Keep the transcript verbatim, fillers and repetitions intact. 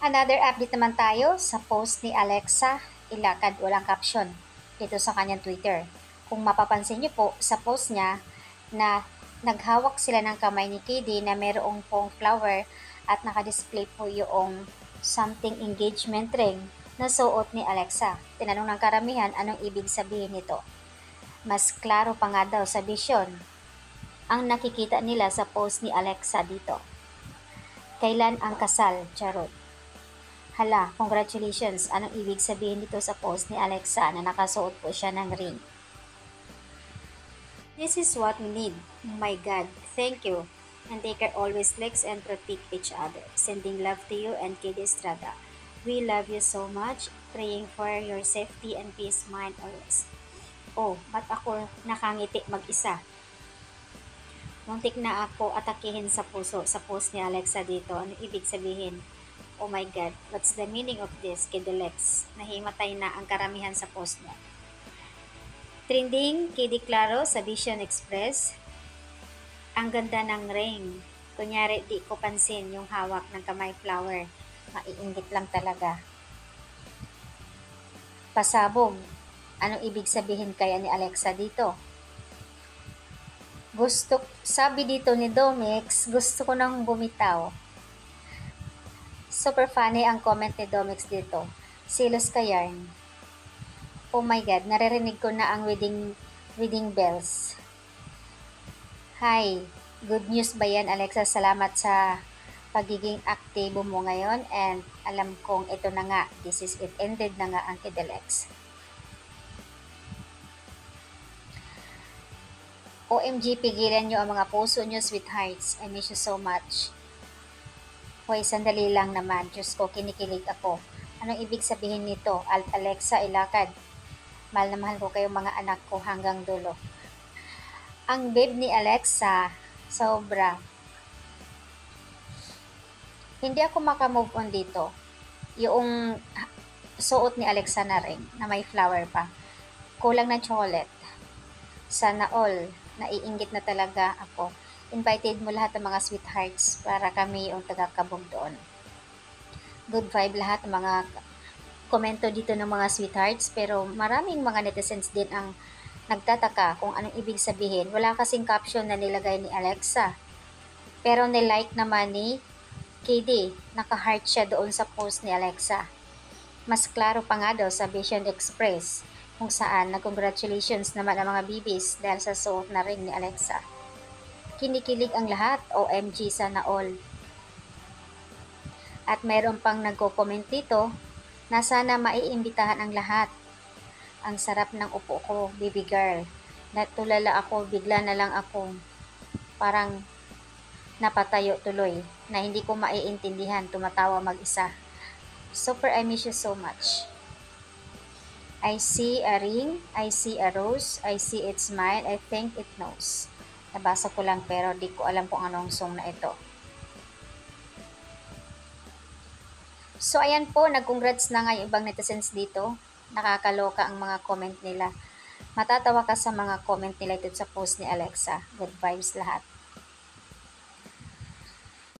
Another update naman tayo sa post ni Alexa Ilacad, walang caption, dito sa kanyang Twitter. Kung mapapansin niyo po sa post niya na naghawak sila ng kamay ni K D na mayroong pong flower at nakadisplay po yung something engagement ring na suot ni Alexa. Tinanong ng karamihan anong ibig sabihin nito. Mas klaro pa nga daw sa vision ang nakikita nila sa post ni Alexa dito. Kailan ang kasal? Charot. Hala, congratulations! Anong ibig sabihin dito sa post ni Alexa na nakasuot po siya ng ring? This is what we need. My God, thank you. And take care always, Lex, and protect each other. Sending love to you and Kid Estrada. We love you so much. Praying for your safety and peace mind always. Oh, ba't ako nakangiti mag-isa? Muntik na ako atakihin sa puso sa post ni Alexa dito. Ano ibig sabihin? Oh my God, what's the meaning of this, Kid Lex? Nahimatay na ang karamihan sa post niya. Trending, Kid Claro sa Vision Express. Ang ganda ng ring. Kunyari, di ko pansin yung hawak ng kamay flower. Maiinggit lang talaga. Pasabog. Anong ibig sabihin kaya ni Alexa dito? Gusto, sabi dito ni Domix, gusto ko nang bumitaw. Super funny ang comment ni Domix dito. Silos ka yarn. Oh my God, naririnig ko na ang wedding, wedding bells. Hi, good news ba yan, Alexa? Salamat sa pagiging aktibo mo ngayon and alam kong ito na nga, this is it, ended na nga ang Kid Lex. O M G, pigilan nyo ang mga puso nyo, sweethearts. I miss you so much. Hoy, sandali lang naman. Diyos ko, kinikilig ako. Anong ibig sabihin nito? Alt Alexa Ilacad. Mahal na mahal ko kayo mga anak ko hanggang dulo. Ang babe ni Alexa, sobra. Hindi ako makamove on dito. Yung suot ni Alexa na ring, na may flower pa. Kulang ng chocolate. Sana all. Naiinggit na talaga ako. Invited mo lahat ng mga sweethearts para kami yung taga-kabog doon. Good vibe lahat ng mga komento dito ng mga sweethearts, pero maraming mga netizens din ang nagtataka kung anong ibig sabihin. Wala kasing caption na nilagay ni Alexa. Pero nilike naman ni K D. Naka-heart siya doon sa post ni Alexa. Mas klaro pa nga daw sa Vision Express kung saan nag-congratulations naman ang mga bibis dahil sa suot na ring ni Alexa. Kinikilig ang lahat, O M G, sana all. At mayroon pang nagko-comment dito na sana maiimbitahan ang lahat. Ang sarap ng upo ko, baby girl. Natulala ako, bigla na lang ako parang napatayo tuloy na hindi ko maiintindihan, tumatawa mag-isa. Super, I miss you so much. I see a ring, I see a rose, I see it smile, I think it knows. Nabasa ko lang pero di ko alam kung anong song na ito. So ayan po, nag-congrats na nga yung ibang netizens dito. Nakakaloka ang mga comment nila. Matatawa ka sa mga comment nila dito sa post ni Alexa. Good vibes lahat.